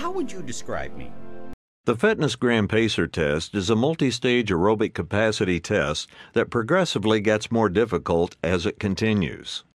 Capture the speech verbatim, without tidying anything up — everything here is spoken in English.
how would you describe me? The FitnessGram Pacer test is a multi-stage aerobic capacity test that progressively gets more difficult as it continues.